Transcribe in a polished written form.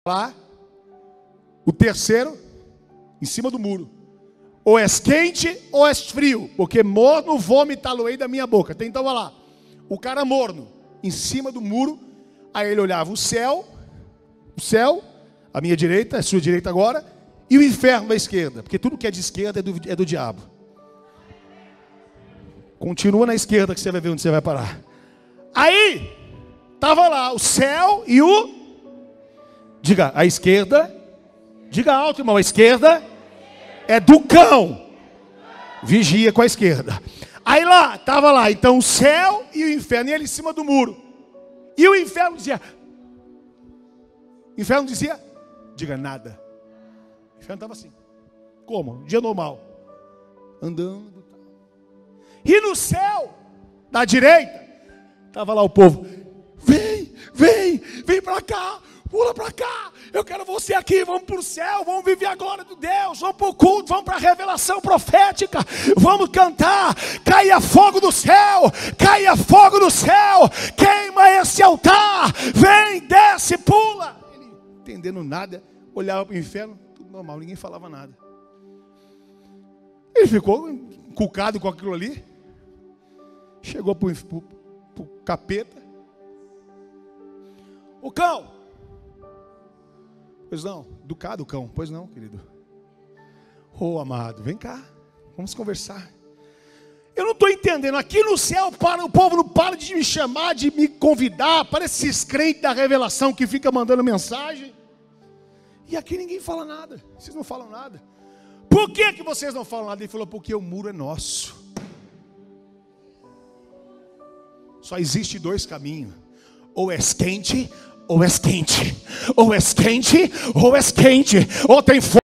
lá, o terceiro, em cima do muro. Ou és quente ou és frio, porque morno vomitá-lo-ei da minha boca. Então vai lá, o cara morno, em cima do muro. Aí ele olhava o céu, à minha direita, à sua direita agora, e o inferno à esquerda, porque tudo que é de esquerda é do diabo. Continua na esquerda que você vai ver onde você vai parar. Aí, estava lá o céu e o... Diga, a esquerda. Diga alto, irmão, a esquerda é do cão. Vigia com a esquerda. Aí lá, estava lá, então o céu e o inferno, e ele em cima do muro. E o inferno dizia... O inferno dizia, diga nada. O inferno estava assim. Como? Dia normal. Andando. E no céu, da direita, estava lá o povo. Vem para cá, pula para cá. Eu quero você aqui, vamos para o céu, vamos viver a glória de Deus, vamos para o culto, vamos para a revelação profética, vamos cantar. Caia fogo do céu, caia fogo do céu, queima esse altar, vem, desce, pula. Ele, entendendo nada, olhava para o inferno, tudo normal, ninguém falava nada. Ele ficou encucado com aquilo ali. Chegou para o capeta. O cão. Pois não, educado o cão. Pois não, querido. Ô amado, vem cá. Vamos conversar. Eu não estou entendendo. Aqui no céu, o povo não para de me chamar, de me convidar. Parece esses crentes da revelação que fica mandando mensagem. E aqui ninguém fala nada. Vocês não falam nada. Por que vocês não falam nada? Ele falou, porque o muro é nosso. Só existe dois caminhos. Ou és quente, ou és quente. Ou és quente, ou és quente. Ou tem fogo.